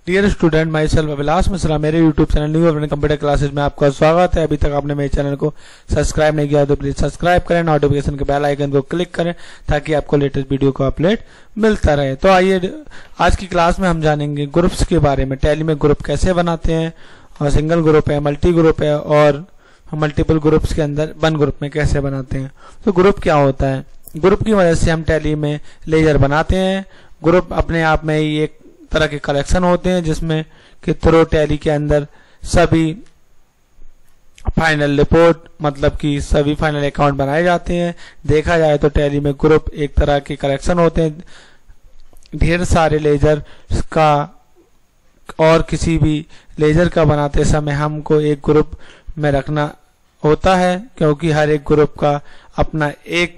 Dear student, myself Abhilash Mishra, मेरे YouTube channel new अपने computer classes में आपका स्वागत है। अभी तक आपने मेरे चैनल को सब्सक्राइब नहीं किया तो प्लीज सब्सक्राइब करें, नोटिफिकेशन के बेल आइकन को क्लिक करें ताकि आपको लेटेस्ट वीडियो का अपडेट मिलता रहे। तो आइए आज की क्लास में हम जानेंगे ग्रुप्स के बारे में। टैली में ग्रुप कैसे बनाते हैं, और सिंगल ग्रुप है, मल्टी ग्रुप है, और मल्टीपल ग्रुप्स के अंदर वन ग्रुप में कैसे बनाते हैं। तो ग्रुप क्या होता है? ग्रुप की मदद से हम टैली में लेजर बनाते हैं। ग्रुप अपने आप में ही एक तरह के कलेक्शन होते हैं जिसमें कि थ्रू टैली के अंदर सभी फाइनल रिपोर्ट मतलब कि सभी फाइनल अकाउंट बनाए जाते हैं। देखा जाए तो टैली में ग्रुप एक तरह के कलेक्शन होते हैं। ढेर सारे लेजर का और किसी भी लेजर का बनाते समय हमको एक ग्रुप में रखना होता है, क्योंकि हर एक ग्रुप का अपना एक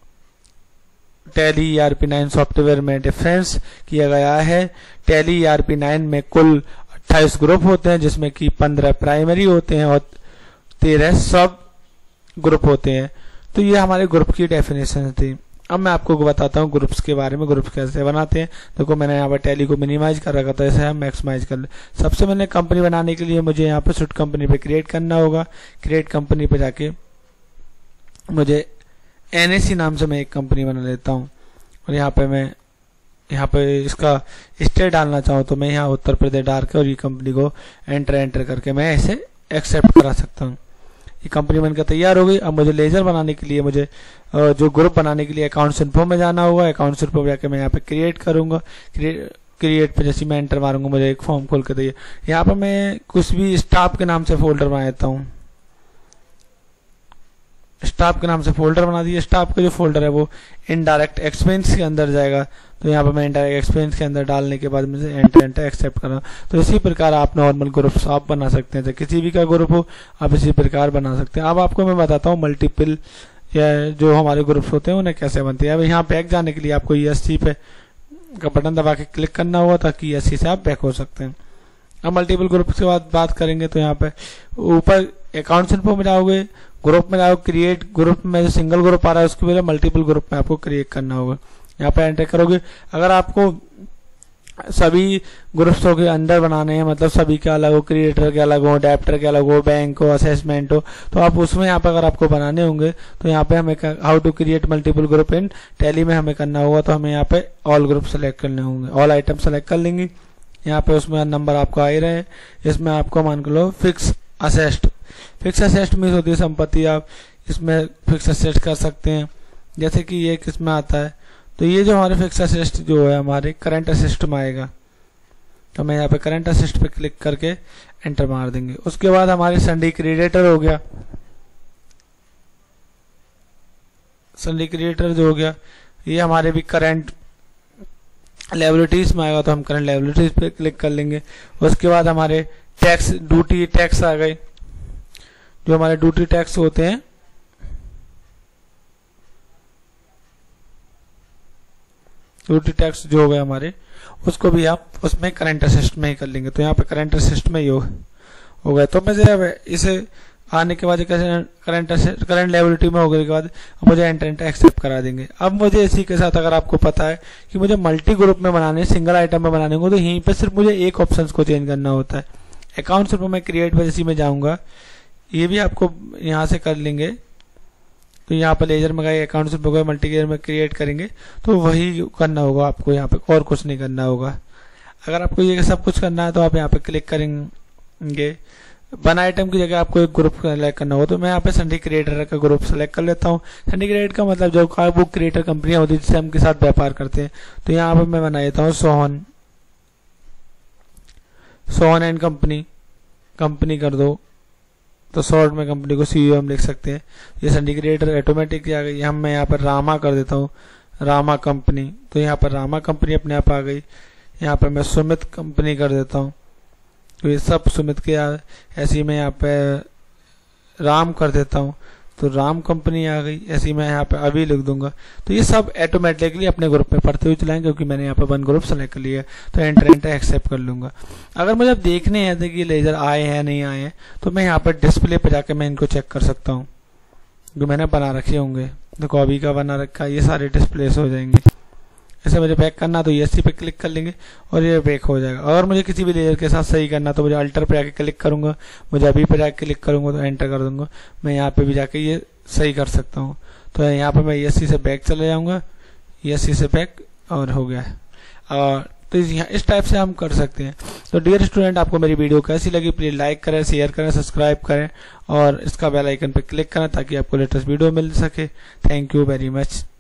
टैली ERP9 सॉफ्टवेयर में डिफरेंस किया गया है। टैली ERP9 में कुल 28 ग्रुप होते हैं, जिसमें कि 15 प्राइमरी होते हैं और 13 सब ग्रुप होते हैं। तो ये हमारे ग्रुप की डेफिनेशन थी। अब मैं आपको बताता हूँ ग्रुप्स के बारे में, ग्रुप्स कैसे बनाते हैं। देखो मैंने यहाँ पर टैली को मिनिमाइज कर रखा था, इसे हम मैक्सिमाइज कर ले। सबसे मैंने कंपनी बनाने के लिए मुझे यहाँ पे सुट कंपनी पे क्रिएट करना होगा। क्रिएट कंपनी पे जाके मुझे NAC नाम से मैं एक कंपनी बना लेता हूँ, और यहाँ पे इसका स्टेट डालना चाहूँ तो मैं यहाँ उत्तर प्रदेश डाल के और ये कंपनी को एंटर करके मैं इसे एक्सेप्ट करा सकता हूँ। ये कंपनी बनकर तैयार हो गई। अब मुझे लेजर बनाने के लिए मुझे जो ग्रुप बनाने के लिए अकाउंट्स इन्फो में जाना होगा। अकाउंट्स इन्फो में जाकर मैं यहाँ पे क्रिएट करूंगा। क्रिएट पे जैसे मैं एंटर मारूंगा मुझे एक फॉर्म खोल के दिए। यहाँ पर मैं कुछ भी स्टाफ के नाम से फोल्डर बना देता हूँ। स्टाफ के नाम से फोल्डर बना दिए। स्टाफ का जो फोल्डर है वो इनडायरेक्ट एक्सपेंस के अंदर जाएगा। तो यहाँ पर मैं इनडायरेक्ट एक्सपेंस के अंदर डालने के बाद मुझे एंटर एक्सेप्ट करना। तो इसी प्रकार आप नॉर्मल ग्रुप्स आप बना सकते हैं। किसी भी का ग्रुप हो आप इसी प्रकार बना सकते हैं। अब आपको मैं बताता हूँ मल्टीपल या जो हमारे ग्रुप्स होते हैं उन्हें कैसे बनते हैं। अब यहाँ बैक जाने के लिए आपको ESC पे का बटन दबा के क्लिक करना होगा ताकि ESC से आप बैक हो सकते हैं। अब मल्टीपल ग्रुप्स के बाद बात करेंगे तो यहाँ पे ऊपर अकाउंट्स इन्फो में जाओगे, ग्रुप में जाओगे, क्रिएट ग्रुप में जो सिंगल ग्रुप आ रहा है उसके बजाय मल्टीपल ग्रुप में आपको क्रिएट करना होगा। यहाँ पे एंटर करोगे। अगर आपको सभी ग्रुप्सों के अंदर बनाने हैं, मतलब सभी के अलग हो, क्रिएटर के अलग हो, अडेप्टर के अलग हो, बैंक हो, असेसमेंट हो, तो आप उसमें यहाँ पे अगर आपको बनाने होंगे तो यहाँ पे हमें how to create multiple group in Tally में हमें करना होगा। तो हमें यहाँ पे ऑल ग्रुप सेलेक्ट करने होंगे, ऑल आइटम सेलेक्ट कर लेंगे। यहाँ पे उसमें नंबर आपको आ ही रहे। इसमें आपको मान लो फिक्स असेस्ट मीन्स होती है संपत्ति। आप इसमें फिक्स असेस्ट कर सकते हैं, जैसे कि ये किसमें आता है। तो ये जो हमारे फिक्स असेस्ट जो है हमारे करंट असेस्ट में आएगा। तो मैं यहाँ पे करंट असेस्ट पे क्लिक करके एंटर मार देंगे। उसके बाद हमारे सन्डी क्रेडिटर हो गया। सन्डी क्रेडिटर जो हो गया ये हमारे भी करंट लायबिलिटीज में आएगा। तो हम करंट लायबिलिटीज पे क्लिक कर लेंगे। उसके बाद हमारे टैक्स ड्यूटी टैक्स आ गए। जो हमारे ड्यूटी टैक्स होते हैं ड्यूटी टैक्स जो हो गए हमारे, उसको भी आप उसमें करंट असेस्ट में ही कर लेंगे। तो यहाँ पे करंट असेस्ट में ही हो गए। तो मैं इसे आने के बाद करंट लायबिलिटी में हो गए के बाद मुझे एंटर एक्सेप्ट करा देंगे। अब मुझे इसी के साथ अगर आपको पता है कि मुझे मल्टी ग्रुप में बनाने, सिंगल आइटम में बनाने को, तो यहीं पे सिर्फ मुझे एक ऑप्शन को चेंज करना होता है। अकाउंट सिर्फ मैं क्रिएट पर जैसे मैं जाऊंगा, ये भी आपको यहाँ से कर लेंगे। तो यहाँ पर लेजर में गए, अकाउंट सिर्फ गए, मल्टी लेजर में क्रिएट करेंगे तो वही करना होगा आपको। यहाँ पे और कुछ नहीं करना होगा। अगर आपको ये सब कुछ करना है तो आप यहाँ पे क्लिक करेंगे। वन आइटम की जगह आपको एक ग्रुप सेलेक्ट करना होगा। तो मैं यहाँ पे सन्डी क्रिएटर का ग्रुप सेलेक्ट कर लेता हूँ। सन्डी क्रिएटर का मतलब जो वो क्रिएटर कंपनियां होती है जिससे हम के साथ व्यापार करते हैं। तो यहाँ पे मैं बना देता हूँ सोहन एंड कंपनी कर दो। तो शॉर्ट में कंपनी को CEO हम लिख सकते हैं। ये सन्डी क्रिएटर ऑटोमेटिक आ गई। हम मैं यहाँ पर रामा कर देता हूँ, रामा कंपनी। तो यहाँ पर रामा कंपनी अपने आप आ गई। यहाँ पर मैं सुमित कंपनी कर देता हूँ। तो ये सब सुमित के ऐसे ही मैं यहाँ पे राम कर देता हूँ। तो राम कंपनी आ गई। ऐसे ही मैं यहाँ पे अभी लिख दूंगा। तो ये सब ऑटोमेटिकली अपने ग्रुप में पढ़ते हुए चलाएंगे, क्योंकि मैंने यहाँ पे वन ग्रुप सेलेक्ट कर लिया है। तो एंटर एक्सेप्ट कर लूंगा। अगर मुझे देखने हैं कि लेजर आए हैं नहीं आए हैं, तो मैं यहाँ पर डिस्प्ले पे जाके मैं इनको चेक कर सकता हूँ जो मैंने बना रखे होंगे। देखो अभी का बना रखा है, ये सारे डिस्प्लेस हो जाएंगे। ऐसे मुझे बैक करना तो ESC पे क्लिक कर लेंगे और ये बैक हो जाएगा। और मुझे किसी भी लेयर के साथ सही करना तो मुझे अल्टर पे जाके क्लिक करूंगा, मुझे अभी पे जाके क्लिक करूंगा तो एंटर कर दूंगा, मैं यहाँ पे भी जाके ये सही कर सकता हूँ। तो यहाँ पे मैं ESC से बैक चले जाऊंगा, ESC से बैक और हो गया है। और तो यहाँ इस टाइप से हम कर सकते हैं। तो डियर स्टूडेंट, आपको मेरी वीडियो कैसी लगी प्लीज लाइक करें, शेयर करें, सब्सक्राइब करें और इसका बेल आइकन पर क्लिक करें ताकि आपको लेटेस्ट वीडियो मिल सके। Thank you very much.